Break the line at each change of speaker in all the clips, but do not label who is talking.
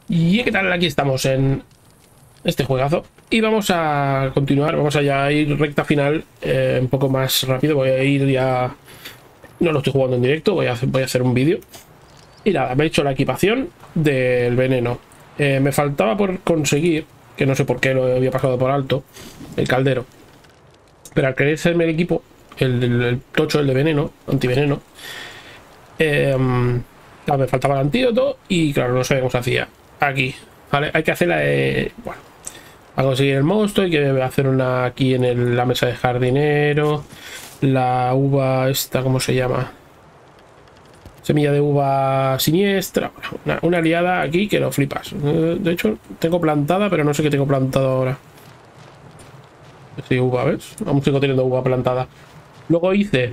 Y qué tal, aquí estamos en este juegazo y vamos a continuar, vamos a ya ir recta final, un poco más rápido. Voy a ir ya, no lo estoy jugando en directo, voy a hacer un vídeo. Y nada, me he hecho la equipación del veneno. Me faltaba por conseguir, que no sé por qué lo había pasado por alto, el caldero, pero al querer hacerme el equipo, el tocho, el de veneno, antiveneno, claro, me faltaba el antídoto y claro, no sabía cómo se hacía. Aquí, ¿vale? Hay que hacer bueno, a conseguir el monstruo hay que hacer una aquí en la mesa de jardinero. La uva esta, ¿cómo se llama? Semilla de uva siniestra. Bueno, una liada aquí que lo flipas. De hecho, tengo plantada, pero no sé qué tengo plantado ahora. Sí, uva, ¿ves? Aún sigo teniendo uva plantada. Luego hice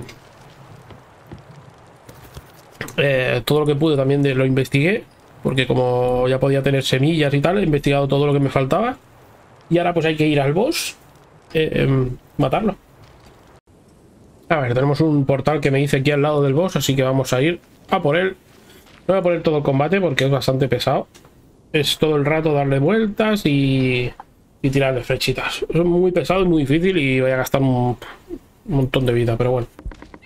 todo lo que pude también, lo investigué, porque como ya podía tener semillas y tal, he investigado todo lo que me faltaba. Y ahora pues hay que ir al boss, matarlo. A ver, tenemos un portal que me dice aquí al lado del boss, así que vamos a ir a por él. No voy a poner todo el combate porque es bastante pesado. Es todo el rato darle vueltas y tirarle flechitas. Es muy pesado y muy difícil y voy a gastar un montón de vida, pero bueno.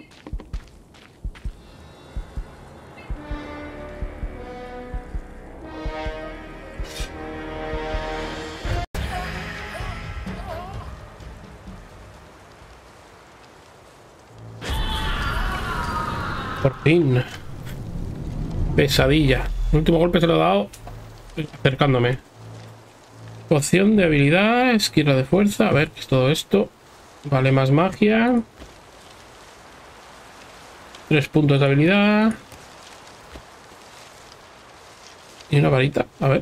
Por fin. Pesadilla. El último golpe se lo he dado acercándome. Poción de habilidad, esquina de fuerza. A ver, ¿qué es todo esto? Vale, más magia. 3 puntos de habilidad. Y una varita. A ver.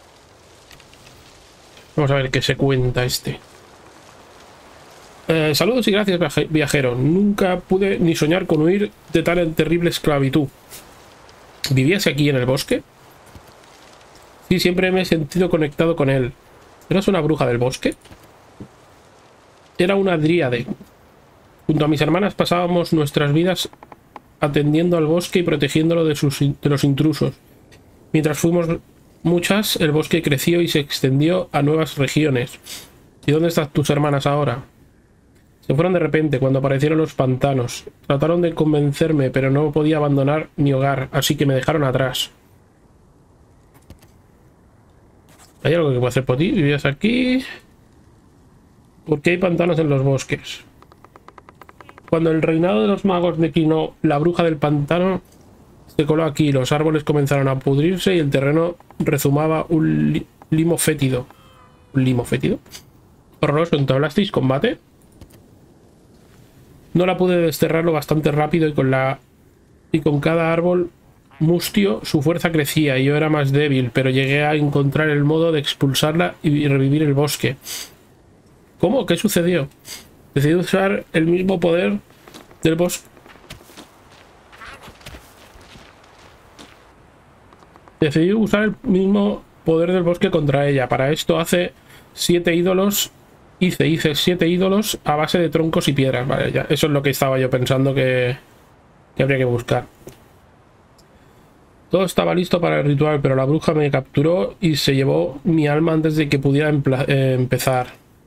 Vamos a ver qué se cuenta este. Saludos y gracias, viajero. Nunca pude ni soñar con huir de tan terrible esclavitud. ¿Vivías aquí en el bosque? Sí, siempre me he sentido conectado con él. ¿Eras una bruja del bosque? Era una dríade. Junto a mis hermanas pasábamos nuestras vidas atendiendo al bosque y protegiéndolo de los intrusos. Mientras fuimos muchas, el bosque creció y se extendió a nuevas regiones. ¿Y dónde están tus hermanas ahora? Se fueron de repente cuando aparecieron los pantanos. Trataron de convencerme, pero no podía abandonar mi hogar, así que me dejaron atrás. ¿Hay algo que pueda hacer por ti? ¿Vivías aquí? ¿Por qué hay pantanos en los bosques? Cuando el reinado de los magos declinó, la bruja del pantano se coló aquí. Los árboles comenzaron a pudrirse y el terreno rezumaba un limo fétido. ¿Un limo fétido? Horroroso. ¿Entablasteis combate? No la pude desterrarlo bastante rápido y con cada árbol mustio su fuerza crecía y yo era más débil, pero llegué a encontrar el modo de expulsarla y revivir el bosque. ¿Cómo? ¿Qué sucedió? Decidí usar el mismo poder del bosque. Decidí usar el mismo poder del bosque contra ella. Para esto hice 7 ídolos a base de troncos y piedras. Vale, ya. Eso es lo que estaba yo pensando que habría que buscar. Todo estaba listo para el ritual, pero la bruja me capturó y se llevó mi alma antes de que pudiera empezar.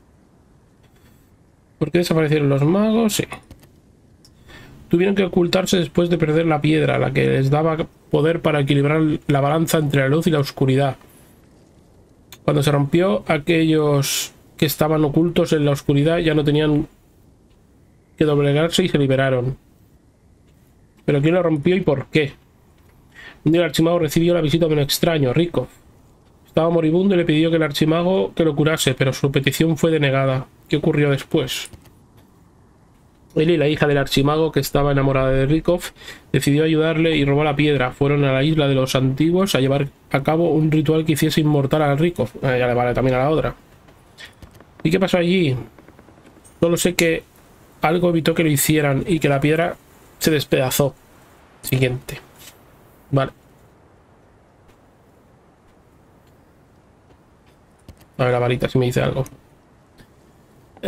¿Por qué desaparecieron los magos? Sí. Tuvieron que ocultarse después de perder la piedra, la que les daba poder para equilibrar la balanza entre la luz y la oscuridad. Cuando se rompió, aquellos que estaban ocultos en la oscuridad ya no tenían que doblegarse y se liberaron. ¿Pero quién lo rompió y por qué? Un día el archimago recibió la visita de un extraño, Rykov. Estaba moribundo y le pidió que el archimago que lo curase, pero su petición fue denegada. ¿Qué ocurrió después? Él, la hija del archimago, que estaba enamorada de Rykov, decidió ayudarle y robó la piedra. Fueron a la isla de los antiguos a llevar a cabo un ritual que hiciese inmortal a Rykov. Ya le vale también a la otra. ¿Y qué pasó allí? Solo sé que algo evitó que lo hicieran y que la piedra se despedazó. Siguiente. Vale. A ver la varita si me dice algo.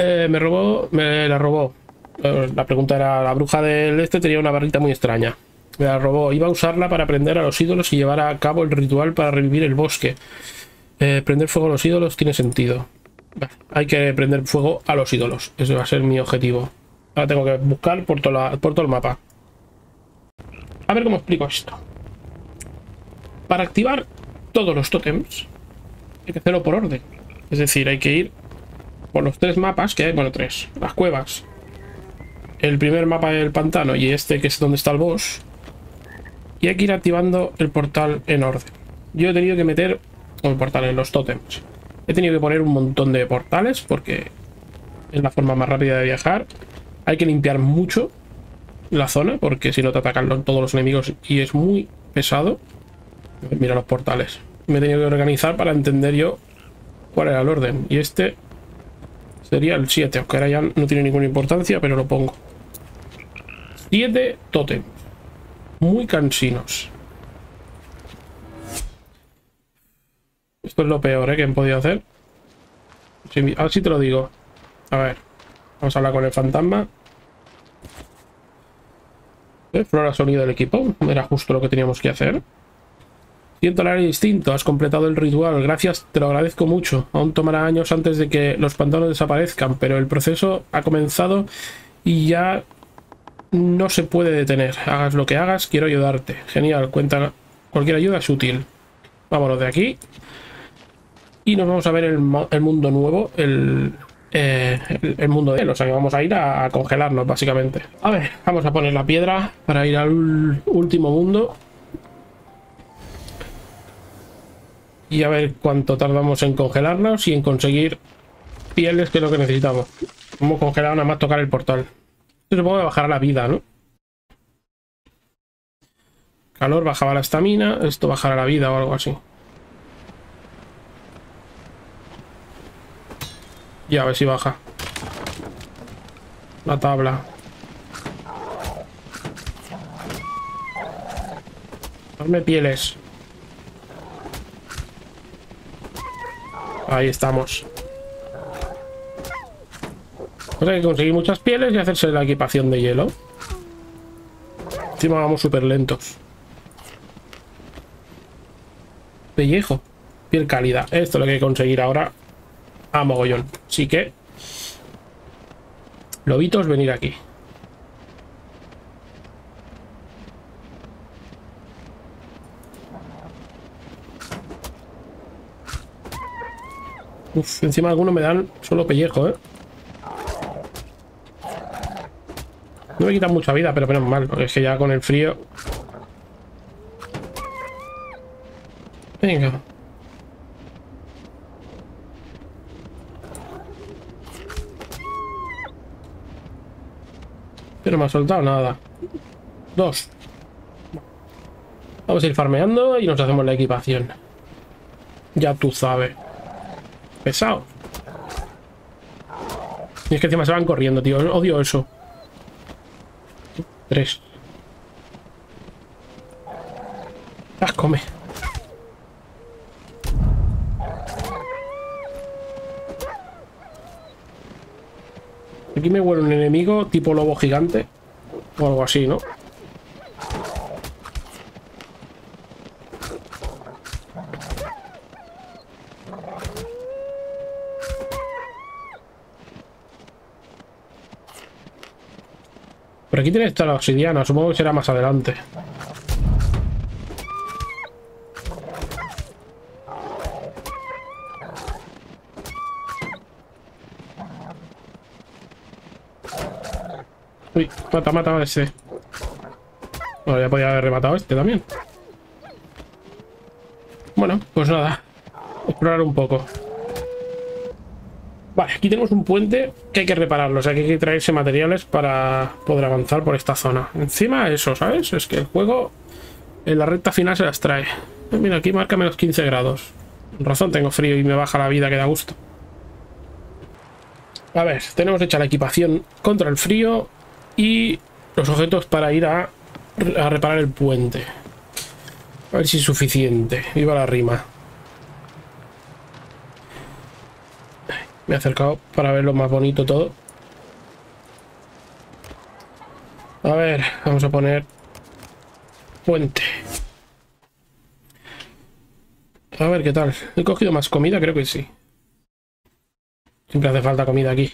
Me la robó. La pregunta era, la bruja del este tenía una varita muy extraña. Me la robó. Iba a usarla para prender a los ídolos y llevar a cabo el ritual para revivir el bosque. Prender fuego a los ídolos tiene sentido. Vale, hay que prender fuego a los ídolos. Ese va a ser mi objetivo. Ahora tengo que buscar por todo el mapa. A ver cómo explico esto. Para activar todos los tótems hay que hacerlo por orden. Es decir, hay que ir por los 3 mapas que hay. Bueno, 3. Las cuevas. El primer mapa del pantano y este que es donde está el boss. Y hay que ir activando el portal en orden. Yo he tenido que meter el portal en los tótems. He tenido que poner un montón de portales porque es la forma más rápida de viajar. Hay que limpiar mucho la zona porque si no te atacan todos los enemigos y es muy pesado. Mira los portales. Me he tenido que organizar para entender yo cuál era el orden. Y este sería el 7, aunque ahora ya no tiene ninguna importancia, pero lo pongo. 7 tótems. Muy cansinos. Esto es lo peor, que han podido hacer. Ahora sí te lo digo. A ver. Vamos a hablar con el fantasma. Flora sonido del equipo. Era justo lo que teníamos que hacer. Siento el área distinto. Has completado el ritual. Gracias, te lo agradezco mucho. Aún tomará años antes de que los pantanos desaparezcan, pero el proceso ha comenzado y ya no se puede detener. Hagas lo que hagas, quiero ayudarte. Genial, cuenta. Cualquier ayuda es útil. Vámonos de aquí. Y nos vamos a ver el mundo nuevo. El mundo de él. O sea que vamos a ir a congelarnos, básicamente. A ver, vamos a poner la piedra para ir al último mundo. Y a ver cuánto tardamos en congelarnos y en conseguir pieles, que es lo que necesitamos. Hemos congelado nada más tocar el portal. Esto supongo que bajará la vida, ¿no? Calor bajaba la estamina, esto bajará la vida o algo así. Y a ver si baja. La tabla. Dame pieles. Ahí estamos. Pues hay que conseguir muchas pieles y hacerse la equipación de hielo. Encima vamos súper lentos. Pellejo. Piel cálida. Esto es lo que hay que conseguir ahora a mogollón. Así que... lobitos, venir aquí. Uf, encima algunos me dan solo pellejo, No me quitan mucha vida, pero menos mal, porque es que ya con el frío... Venga. Pero no me ha soltado nada. 2. Vamos a ir farmeando y nos hacemos la equipación. Ya tú sabes. Pesado. Y es que encima se van corriendo, tío. Odio eso. 3. Come. Aquí me huele un enemigo tipo lobo gigante. O algo así, ¿no? Por aquí tiene esta la obsidiana, supongo que será más adelante. Uy, mata a ese. Bueno, ya podía haber rematado este también. Bueno, pues nada. Explorar un poco. Vale, aquí tenemos un puente que hay que repararlo. O sea, que hay que traerse materiales para poder avanzar por esta zona. Encima eso, ¿sabes? Es que el juego en la recta final se las trae. Mira, aquí marca menos 15 grados. Con razón, tengo frío y me baja la vida, que da gusto. A ver, tenemos hecha la equipación contra el frío y los objetos para ir a reparar el puente. A ver si es suficiente. Viva la rima. Me he acercado para verlo más bonito todo. A ver, vamos a poner Puente. A ver qué tal. ¿He cogido más comida? Creo que sí. Siempre hace falta comida aquí.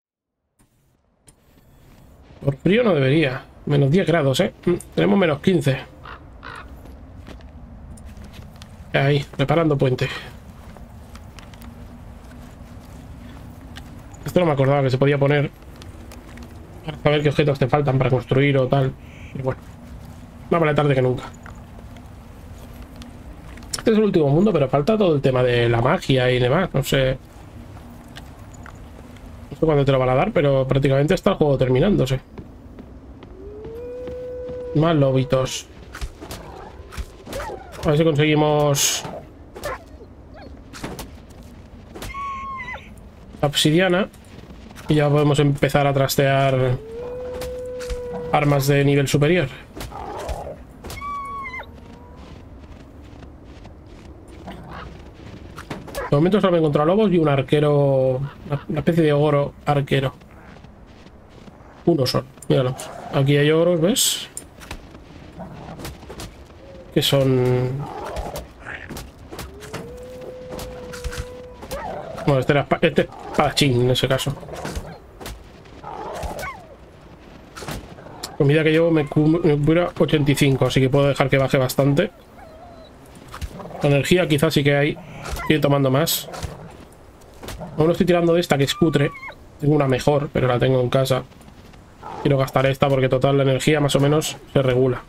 Por frío no debería. Menos 10 grados, ¿eh? Tenemos menos 15. Ahí, reparando puente. Esto no me acordaba que se podía poner para saber qué objetos te faltan para construir o tal. Y bueno, más vale tarde que nunca. Este es el último mundo, pero falta todo el tema de la magia y demás. No sé cuándo te lo van a dar, pero prácticamente está el juego terminándose. Más lobitos. A ver si conseguimos la obsidiana y ya podemos empezar a trastear armas de nivel superior. De momento solo me he encontrado lobos y un arquero, una especie de ogro arquero. Uno solo, míralos. Aquí hay ogros, ¿ves? Que son... Bueno, este es espadachín en ese caso. Comida que llevo me cura 85, así que puedo dejar que baje bastante. La energía quizás sí que hay. Estoy tomando más. Aún no estoy tirando de esta, que es cutre. Tengo una mejor, pero la tengo en casa. Quiero gastar esta porque total la energía más o menos se regula.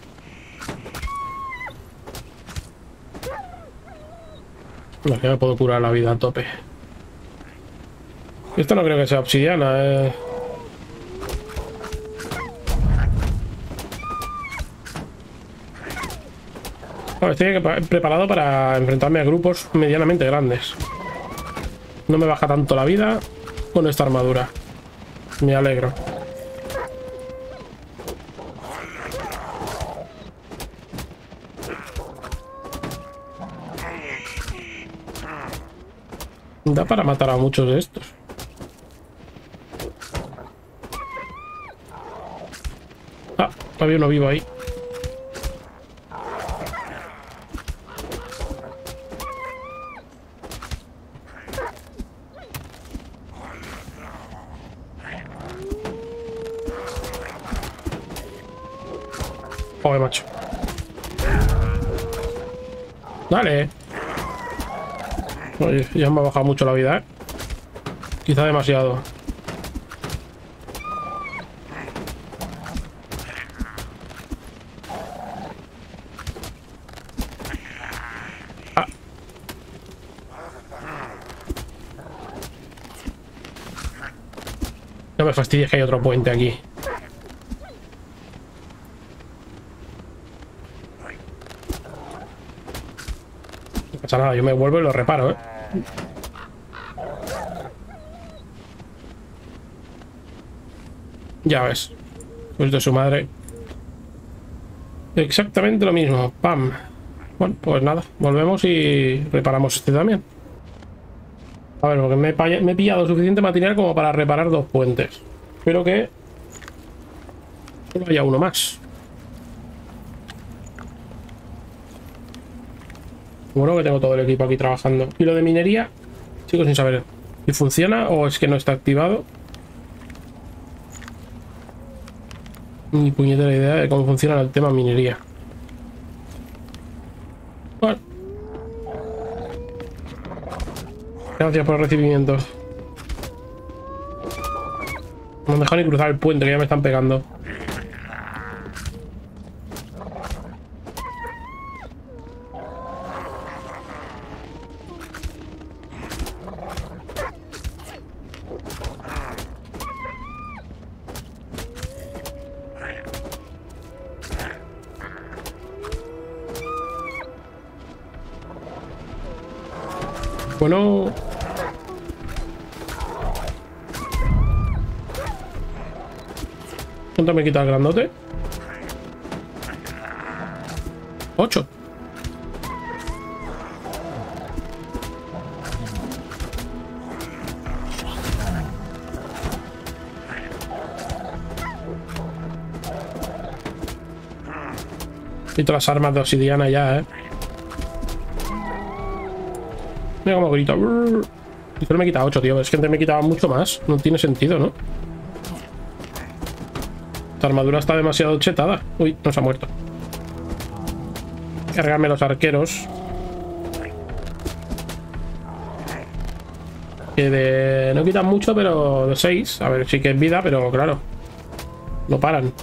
No, ya me puedo curar la vida a tope. Esto no creo que sea obsidiana, Bueno, estoy preparado para enfrentarme a grupos medianamente grandes. No me baja tanto la vida con esta armadura. Me alegro. Da para matar a muchos de estos. Ah, había uno vivo ahí. Joder, macho. Dale. Oye, ya me ha bajado mucho la vida, ¿eh? Quizá demasiado. Ah. No me fastidies que hay otro puente aquí. No pasa nada, yo me vuelvo y lo reparo, ¿eh? Ya ves. Pues de su madre. Exactamente lo mismo. Pam. Bueno, pues nada. Volvemos y reparamos este también. A ver, porque me he pillado suficiente material como para reparar 2 puentes. Espero que solo haya uno más. Bueno, que tengo todo el equipo aquí trabajando. Y lo de minería, sigo sin saber si funciona o es que no está activado. Ni puñetera idea de cómo funciona el tema minería. Bueno. Gracias por el recibimiento. No me dejan ni cruzar el puente, que ya me están pegando. Bueno... ¿Cuánto me quita el grandote? 8. Y todas las armas de obsidiana ya, Mira cómo grita. Y solo me quita 8, tío. Es que antes me quitaba mucho más. No tiene sentido, ¿no? Esta armadura está demasiado chetada. Uy, no se ha muerto. Cargarme los arqueros. Que no quitan mucho, pero de 6. A ver, sí que es vida, pero claro. No paran.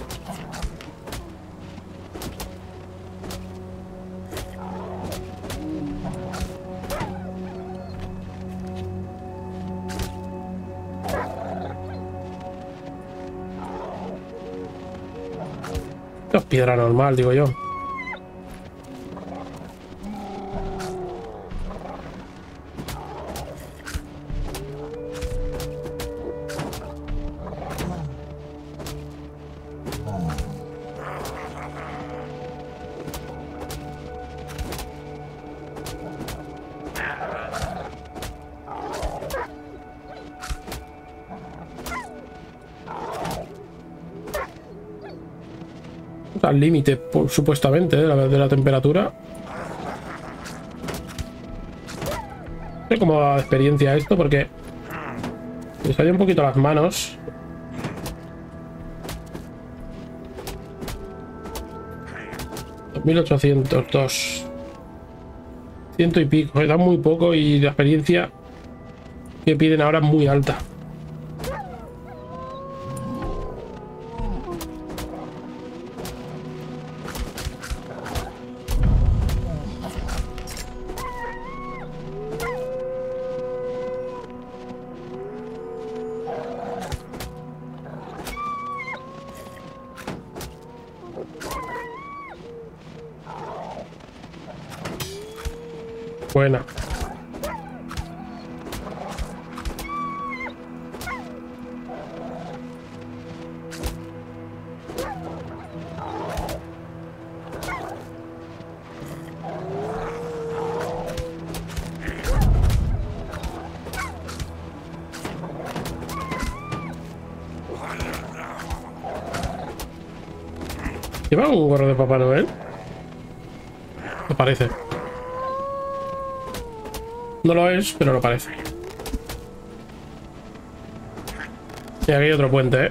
Esto es piedra normal, digo yo. Al límite, supuestamente, de la temperatura. No sé cómo da experiencia esto, porque me sale un poquito las manos. $2802. Ciento y pico. Da muy poco y la experiencia que piden ahora es muy alta. Buena. ¿Lleva un gorro de Papá Noel? Me parece. No lo es, pero lo parece. Y aquí hay otro puente,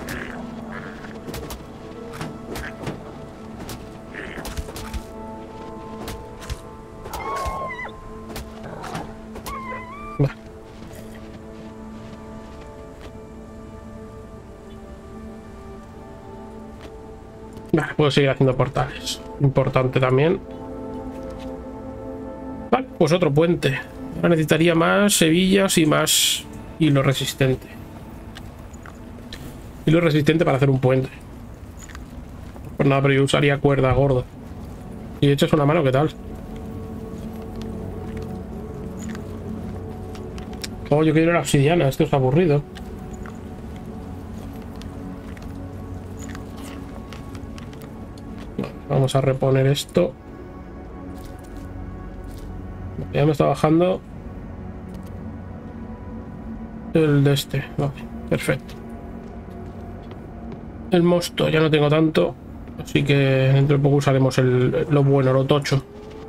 Vale, puedo seguir haciendo portales. Importante también. Vale, pues otro puente. Ahora necesitaría más hebillas y más hilo resistente. Hilo resistente para hacer un puente. Pues nada, pero yo usaría cuerda gorda. Y echas una mano, ¿qué tal? Oh, yo quiero la obsidiana, esto es aburrido. Vamos a reponer esto. Ya me está bajando el de este. Vale, perfecto. El mosto ya no tengo tanto, así que dentro de poco usaremos lo bueno, lo tocho.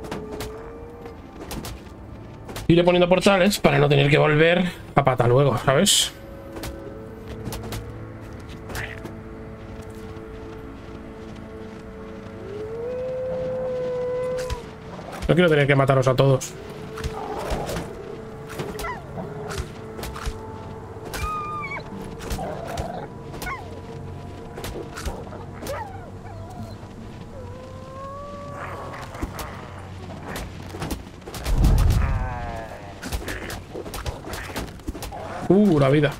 Iré poniendo portales para no tener que volver a pata luego, ¿sabes? No quiero tener que mataros a todos. La vida.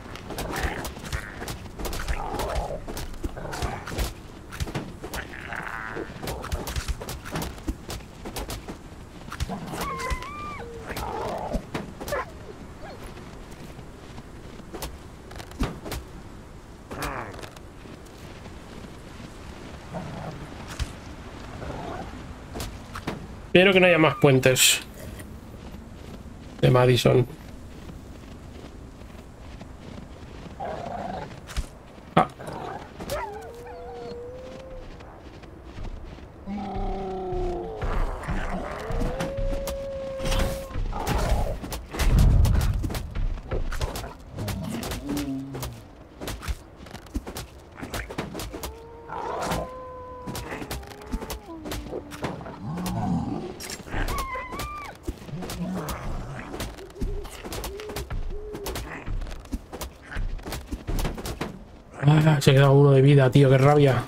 Espero que no haya más puentes de Madison. Ah, se ha quedado uno de vida, tío, qué rabia.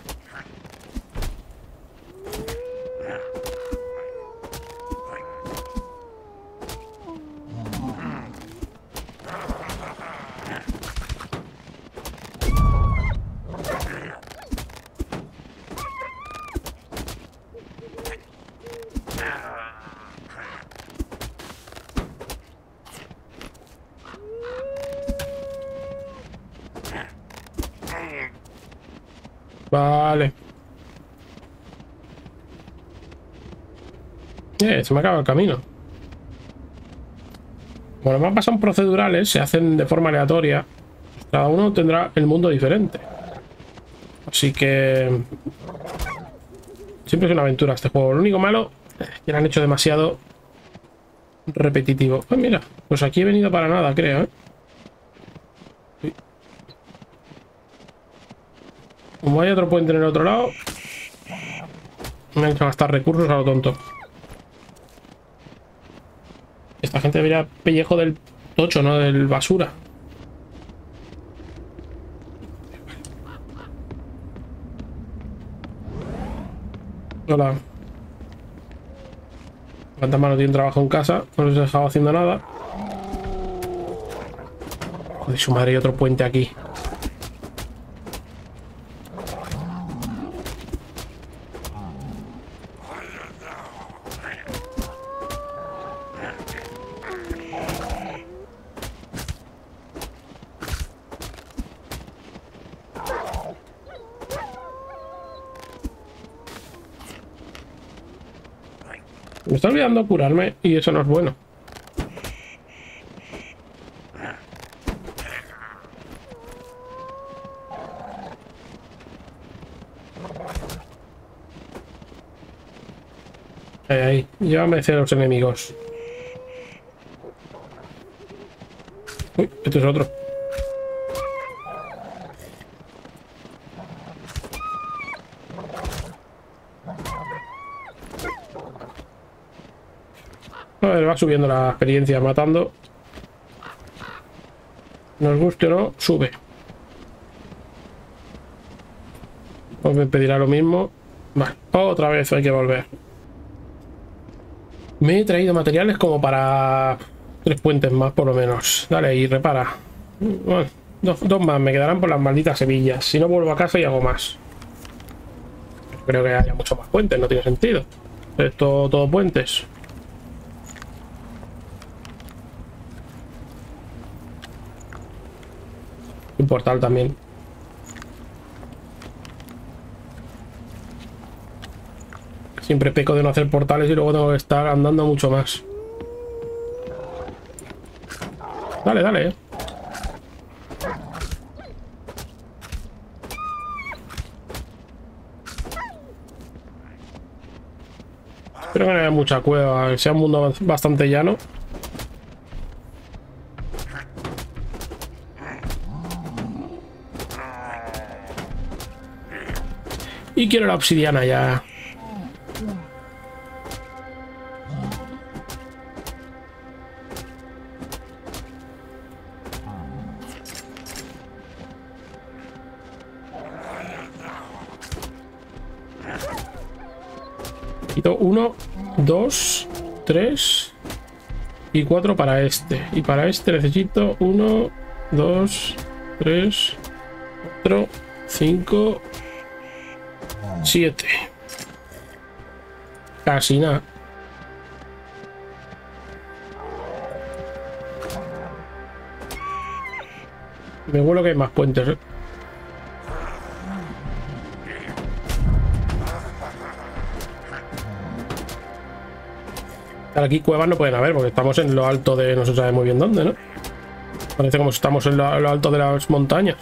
Vale. Se me acaba el camino. Bueno, los mapas son procedurales, se hacen de forma aleatoria. Cada uno tendrá el mundo diferente. Así que... siempre es una aventura este juego. Lo único malo es que lo han hecho demasiado repetitivo. Pues mira, pues aquí he venido para nada, creo, ¿eh? Como hay otro puente en el otro lado, me han hecho gastar recursos a lo tonto. Esta gente debería pellejo del tocho, no del basura. Hola. ¿Cuántas manos tienen trabajo en casa? No les he dejado haciendo nada. Joder, su madre, hay otro puente aquí. Me está olvidando curarme y eso no es bueno. Ahí, llévame hacia los enemigos. Uy, este es otro. A ver, va subiendo la experiencia matando. Nos guste o no, sube. Pues me pedirá lo mismo. Vale, otra vez hay que volver. Me he traído materiales como para 3 puentes más, por lo menos. Dale, y repara. Bueno, dos más me quedarán por las malditas semillas. Si no, vuelvo a casa y hago más. Creo que haya muchos más puentes, no tiene sentido. Esto, todo puentes. Un portal también. Siempre peco de no hacer portales y luego tengo que estar andando mucho más. Dale, dale. Espero que no haya mucha cueva, que sea un mundo bastante llano. Y quiero la obsidiana ya. Quito 1, 2, 3 y 4 para este. Y para este necesito 1, 2, 3, 4, 5, 7. Casi nada. Me vuelo que hay más puentes, ¿eh? Aquí cuevas no pueden haber porque estamos en lo alto de... no se sabe muy bien dónde, ¿no? Parece como si estamos en lo alto de las montañas.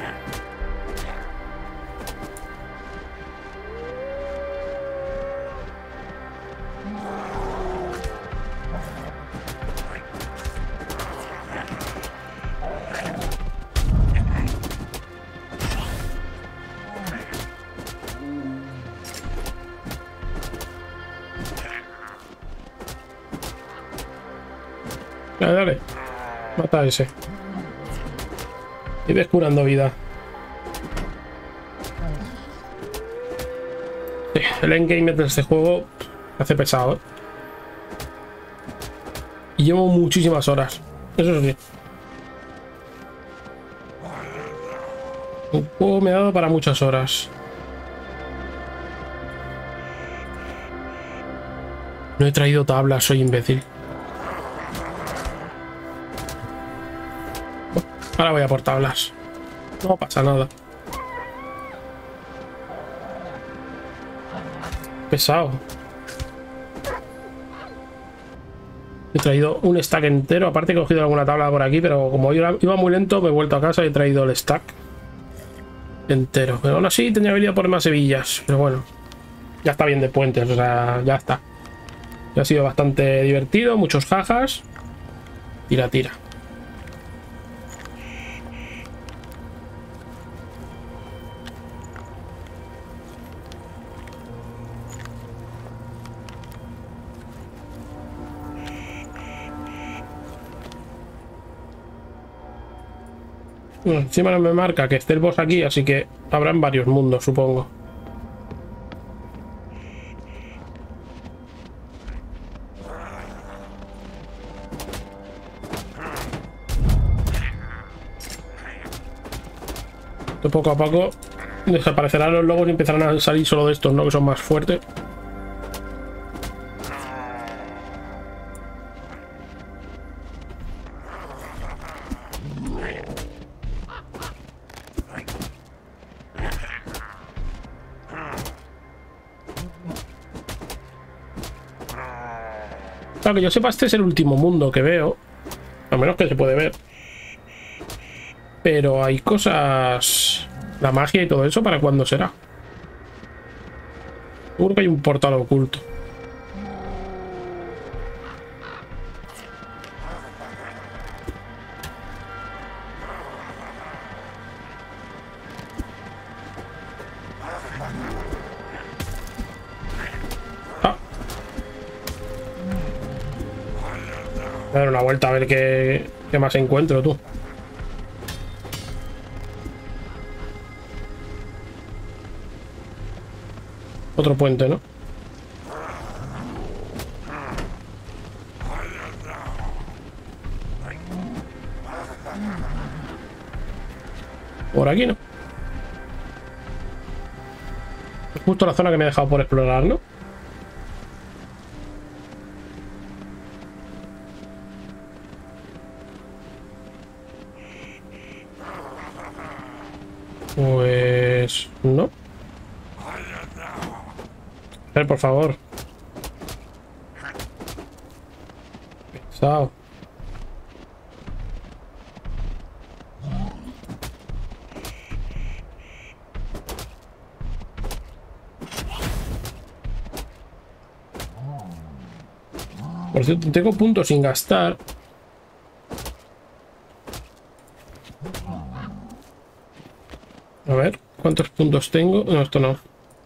Dale, dale. Mata a ese. Y ves curando vida. El endgame de este juego me hace pesado, ¿eh? Y llevo muchísimas horas. Eso sí. El juego me ha dado para muchas horas. No he traído tablas, soy imbécil. Ahora voy a por tablas. No pasa nada. Pesado. He traído un stack entero. Aparte he cogido alguna tabla por aquí, pero como iba muy lento, me he vuelto a casa y he traído el stack entero. Pero aún así tendría que ir a por más hebillas. Pero bueno, ya está bien de puentes, o sea, ya está. Ya ha sido bastante divertido, muchos jajas. Tira, tira. Bueno, encima no me marca que esté el boss aquí, así que habrán varios mundos, supongo. De poco a poco desaparecerán los lobos y empezarán a salir solo de estos, ¿no? Que son más fuertes. Claro, que yo sepa, este es el último mundo que veo. Al menos que se puede ver. Pero hay cosas... La magia y todo eso, ¿para cuándo será? Seguro que hay un portal oculto. Ah. Voy a dar una vuelta a ver qué más encuentro, tú. Otro puente, ¿no? Por aquí, ¿no? Es justo la zona que me he dejado por explorar, ¿no? Pues... no. A ver, por favor. Pesado. Por cierto, tengo puntos sin gastar. A ver, ¿cuántos puntos tengo? No, esto no.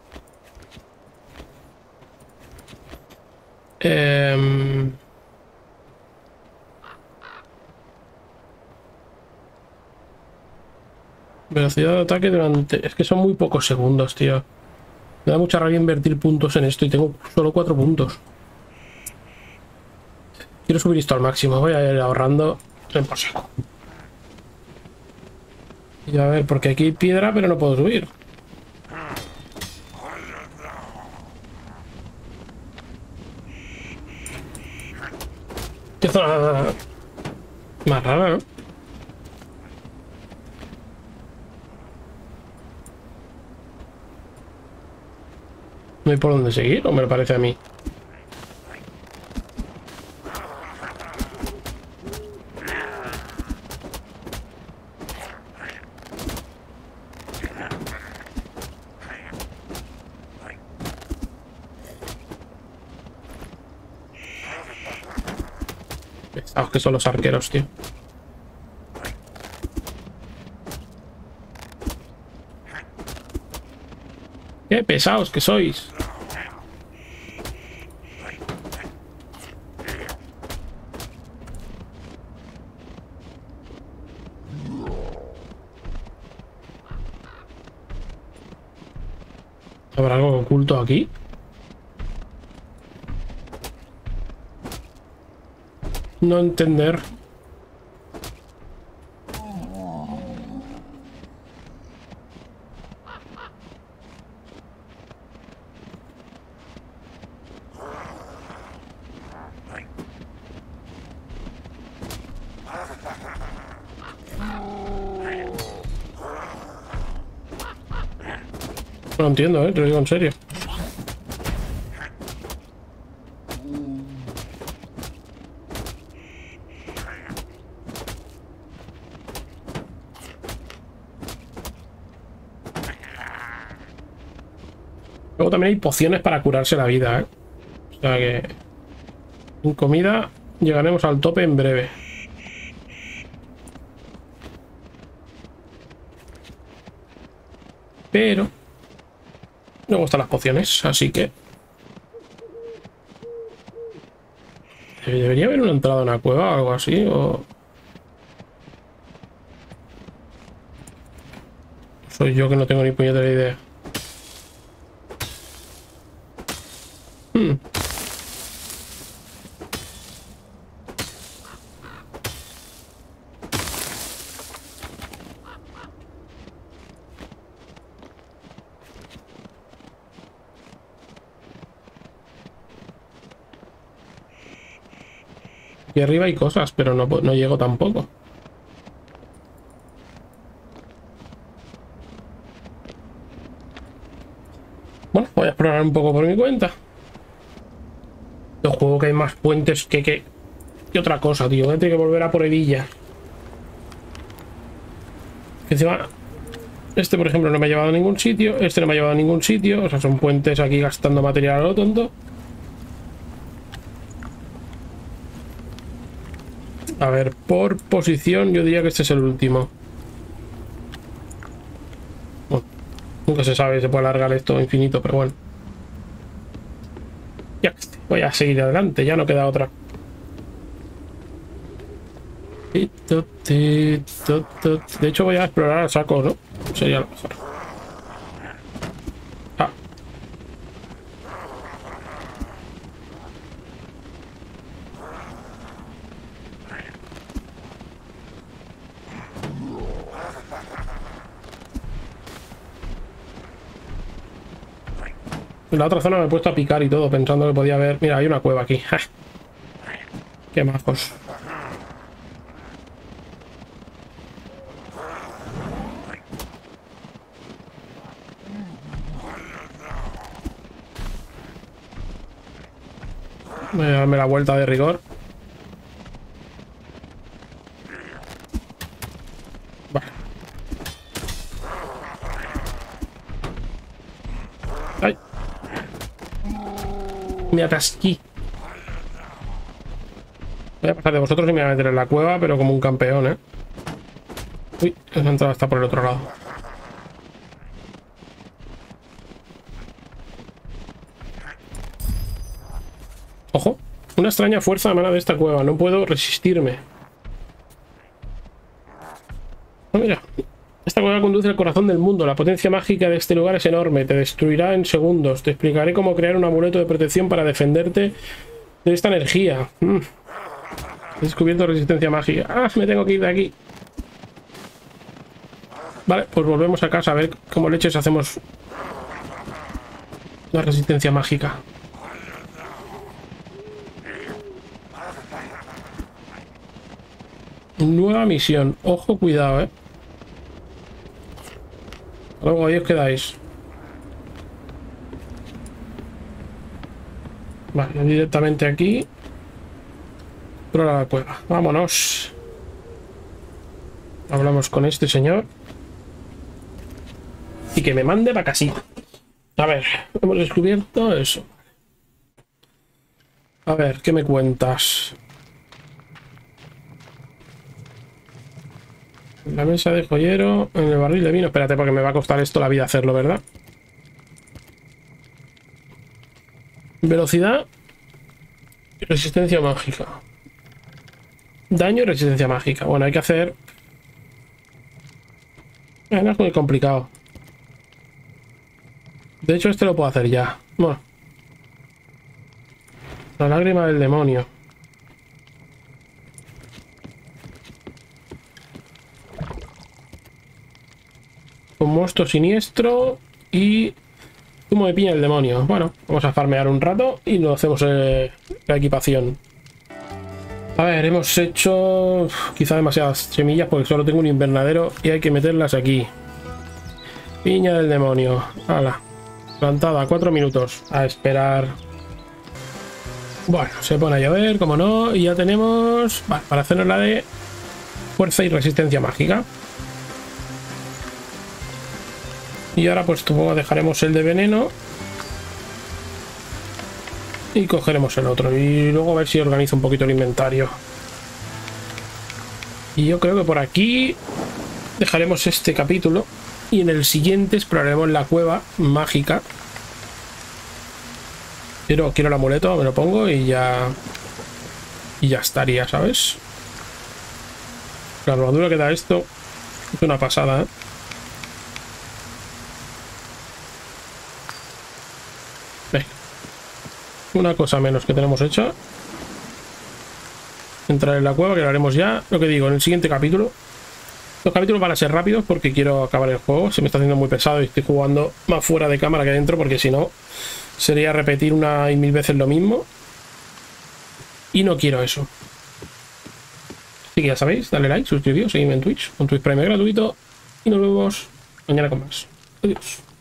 Velocidad de ataque durante... Es que son muy pocos segundos, tío. Me da mucha rabia invertir puntos en esto y tengo solo 4 puntos. Quiero subir esto al máximo. Voy a ir ahorrando en por saco. Y a ver, porque aquí hay piedra, pero no puedo subir. Qué zona más rara, ¿no? No hay por dónde seguir, o me lo parece a mí. Pesados que son los arqueros, tío. Qué pesados que sois. ¿Habrá algo oculto aquí? no entender. No entiendo, te lo digo en serio. Luego también hay pociones para curarse la vida, ¿eh? O sea que... en comida llegaremos al tope en breve. Pero... luego están las pociones, así que... debería haber una entrada a una cueva o algo así, o... soy yo que no tengo ni puñetera idea. Aquí arriba hay cosas, pero no llego tampoco. Bueno, voy a explorar un poco por mi cuenta. Yo juego que hay más puentes que otra cosa, tío. Voy a tener que volver a por Evilla. Que encima... este, por ejemplo, no me ha llevado a ningún sitio. Este no me ha llevado a ningún sitio. O sea, son puentes aquí gastando material a lo tonto. A ver, por posición yo diría que este es el último. Bueno, nunca se sabe, se puede alargar esto infinito, pero bueno. Ya, voy a seguir adelante, ya no queda otra. De hecho voy a explorar a saco, ¿no? Sería lo mejor. Ah. En la otra zona me he puesto a picar y todo, pensando que podía haber... mira, hay una cueva aquí. ¡Ja! ¡Qué majos! Voy a darme la vuelta de rigor. Vale. ¡Ay! Me atasqué. Voy a pasar de vosotros y me voy a meter en la cueva, pero como un campeón, ¿eh? Uy, esa entrada está por el otro lado. Ojo, una extraña fuerza emana de esta cueva. No puedo resistirme. Oh, mira. Esta cueva conduce al corazón del mundo. La potencia mágica de este lugar es enorme. Te destruirá en segundos. Te explicaré cómo crear un amuleto de protección para defenderte de esta energía. He descubierto resistencia mágica. ¡Ah! Me tengo que ir de aquí. Vale, pues volvemos a casa a ver cómo leches hacemos la resistencia mágica. Nueva misión. Ojo, cuidado, Luego ahí os quedáis. Vale, directamente aquí. Explora la cueva. Vámonos. Hablamos con este señor. Y que me mande para casita. A ver, hemos descubierto eso. A ver, ¿qué me cuentas? La mesa de joyero, en el barril de vino. Espérate, porque me va a costar esto la vida hacerlo, ¿verdad? Velocidad y resistencia mágica. Daño y resistencia mágica. Bueno, hay que hacer... no es muy complicado. De hecho, este lo puedo hacer ya. Bueno. La lágrima del demonio. con monstruo siniestro y zumo de piña del demonio. Bueno, vamos a farmear un rato y nos hacemos la equipación. A ver, hemos hecho quizá demasiadas semillas porque solo tengo un invernadero y hay que meterlas aquí. Piña del demonio. Hala. Plantada, 4 minutos. A esperar. Bueno, se pone a llover, como no. Y ya tenemos... Vale, para hacernos la de fuerza y resistencia mágica. Y ahora pues supongo dejaremos el de veneno. Y cogeremos el otro. Y luego a ver si organizo un poquito el inventario. Y yo creo que por aquí dejaremos este capítulo. Y en el siguiente exploraremos la cueva mágica. Quiero el amuleto, me lo pongo y ya... Y ya estaría, ¿sabes? La armadura que da esto es una pasada, ¿eh? Venga. Una cosa menos que tenemos hecha. Entrar en la cueva, que lo haremos ya. Lo que digo, en el siguiente capítulo. Los capítulos van a ser rápidos porque quiero acabar el juego. Se me está haciendo muy pesado y estoy jugando más fuera de cámara que dentro porque si no sería repetir una y 1000 veces lo mismo. Y no quiero eso. Así que ya sabéis, dale like, suscribíos, seguidme en Twitch, con Twitch Prime gratuito. Y nos vemos mañana con más. Adiós.